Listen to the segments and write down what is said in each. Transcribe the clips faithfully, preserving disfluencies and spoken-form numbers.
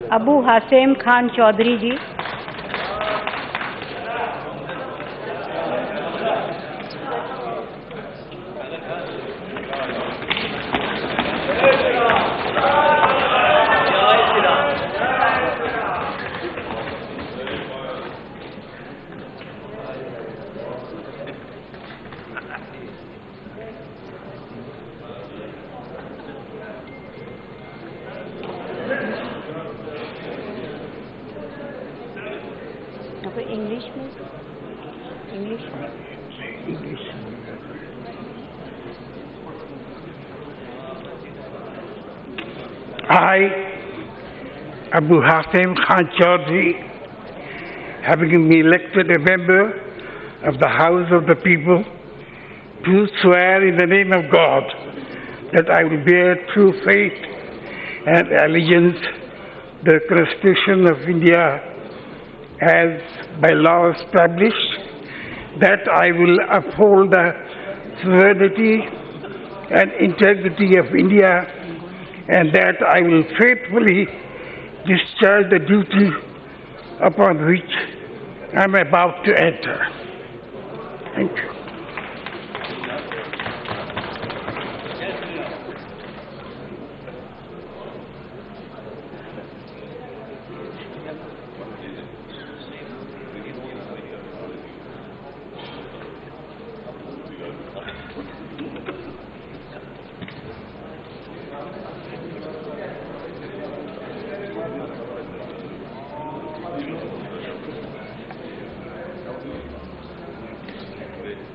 Abu Hasem Khan Chowdhury ji. English में English में English I, Abu Hasim Khan Chaudhry, having been elected a member of the House of the People, do swear in the name of God that I will bear true faith and allegiance to the Constitution of India as by law established, that I will uphold the sovereignty and integrity of India, and that I will faithfully discharge the duty upon which I am about to enter. Thank you.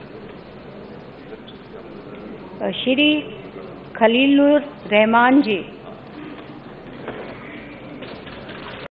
Shri Khalilur Rahman ji.